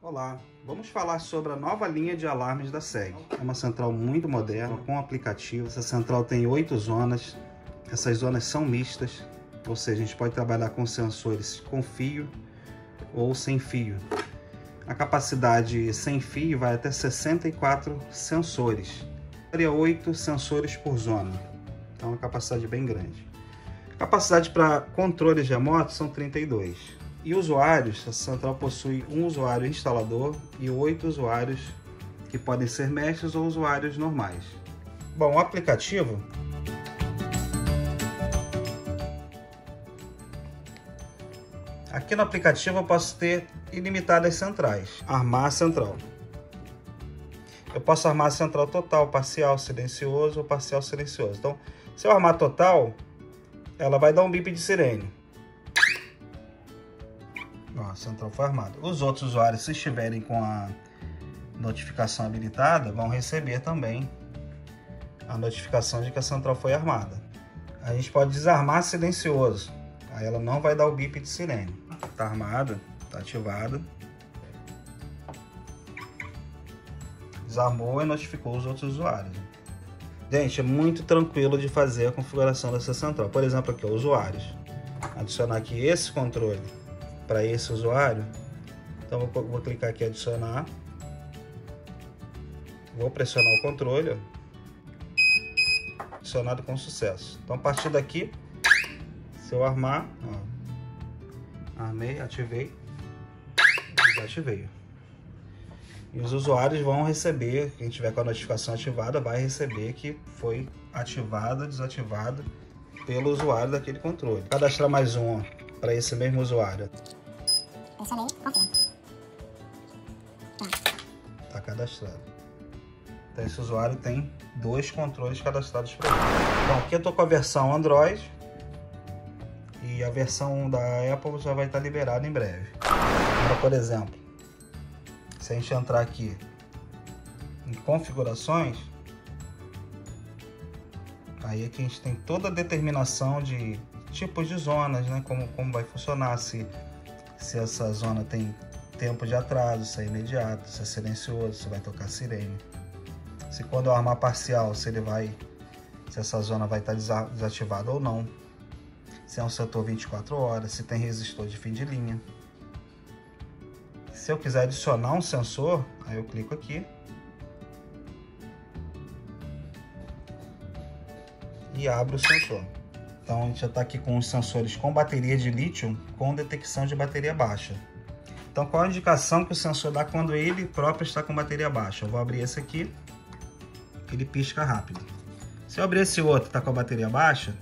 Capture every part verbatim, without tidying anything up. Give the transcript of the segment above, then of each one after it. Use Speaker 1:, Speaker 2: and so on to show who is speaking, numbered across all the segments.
Speaker 1: Olá, vamos falar sobre a nova linha de alarmes da SEG. É uma central muito moderna, com aplicativo. Essa central tem oito zonas, essas zonas são mistas, ou seja, a gente pode trabalhar com sensores com fio ou sem fio. A capacidade sem fio vai até sessenta e quatro sensores, oito sensores por zona, então é uma capacidade bem grande. A capacidade para controles remotos são trinta e dois. E usuários, a central possui um usuário instalador e oito usuários que podem ser mestres ou usuários normais. Bom, o aplicativo aqui no aplicativo eu posso ter ilimitadas centrais. Armar a central. Eu posso armar a central total, parcial, silencioso ou parcial silencioso. Então, se eu armar total, ela vai dar um bip de sirene. Ó, a central foi armada. Os outros usuários, se estiverem com a notificação habilitada, vão receber também a notificação de que a central foi armada. A gente pode desarmar silencioso. Aí ela não vai dar o bip de sirene. Tá armada, tá ativada. Desarmou e notificou os outros usuários. Gente, é muito tranquilo de fazer a configuração dessa central. Por exemplo, aqui, ó, usuários. Adicionar aqui esse controle para esse usuário. Então vou, vou clicar aqui em adicionar. Vou pressionar o controle. Ó. Adicionado com sucesso. Então a partir daqui, se eu armar, ó, armei, ativei, desativei. E os usuários vão receber, quem tiver com a notificação ativada vai receber que foi ativado, desativado pelo usuário daquele controle. Cadastrar mais um para esse mesmo usuário.
Speaker 2: Pressionei, confirma.
Speaker 1: Está cadastrado. Então esse usuário tem dois controles cadastrados para ele. Então aqui eu estou com a versão Android e a versão da Apple já vai estar liberada em breve. Agora, por exemplo, se a gente entrar aqui em configurações, aí aqui a gente tem toda a determinação de tipos de zonas, né? Como, como vai funcionar, se, se essa zona tem tempo de atraso, se é imediato, se é silencioso, se vai tocar sirene. Se quando eu armar parcial, se ele vai, se essa zona vai estar desativada ou não. Se é um setor vinte e quatro horas, se tem resistor de fim de linha. Se eu quiser adicionar um sensor, aí eu clico aqui e abro o sensor. Então a gente já está aqui com os sensores com bateria de lítio com detecção de bateria baixa. Então qual a indicação que o sensor dá quando ele próprio está com bateria baixa? Eu vou abrir esse aqui, ele pisca rápido. Se eu abrir esse outro que está com a bateria baixa,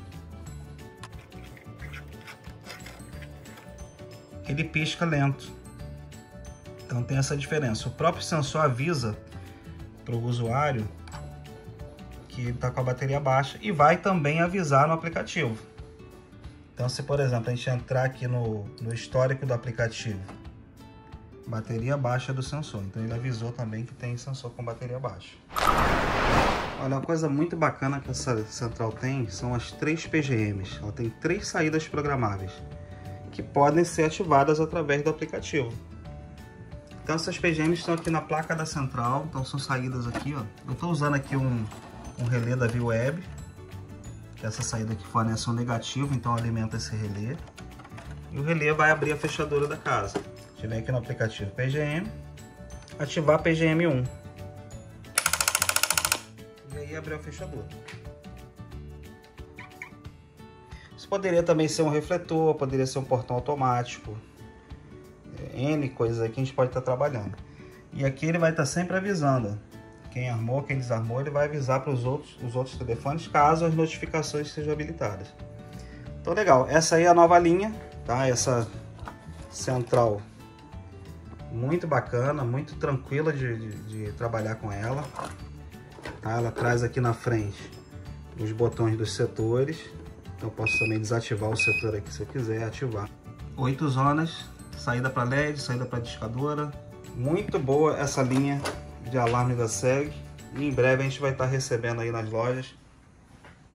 Speaker 1: ele pisca lento. Então tem essa diferença. O próprio sensor avisa para o usuário que ele está com a bateria baixa e vai também avisar no aplicativo. Então se, por exemplo, a gente entrar aqui no, no histórico do aplicativo, bateria baixa do sensor, então ele avisou também que tem sensor com bateria baixa. Olha, uma coisa muito bacana que essa central tem são as três P G Ms. Ela tem três saídas programáveis que podem ser ativadas através do aplicativo. Então essas P G Ms estão aqui na placa da central, então são saídas aqui, ó. Eu estou usando aqui um, um relé da ViewWeb, que essa saída aqui fornece um negativo, então alimenta esse relé. E o relé vai abrir a fechadura da casa. A gente vem aqui no aplicativo P G M, ativar P G M um. E aí abrir a fechadura. Isso poderia também ser um refletor, poderia ser um portão automático. N coisas aí que a gente pode estar trabalhando. E aqui ele vai estar sempre avisando. Quem armou, quem desarmou, ele vai avisar para os outros, os outros telefones, caso as notificações sejam habilitadas. Então legal, essa aí é a nova linha, tá? Essa central muito bacana, muito tranquila de, de, de trabalhar com ela. Tá? Ela traz aqui na frente os botões dos setores. Então eu posso também desativar o setor aqui se eu quiser, ativar. Oito zonas. Saída para L E D, saída para discadora. Muito boa essa linha de alarme da SEG. E em breve a gente vai estar recebendo aí nas lojas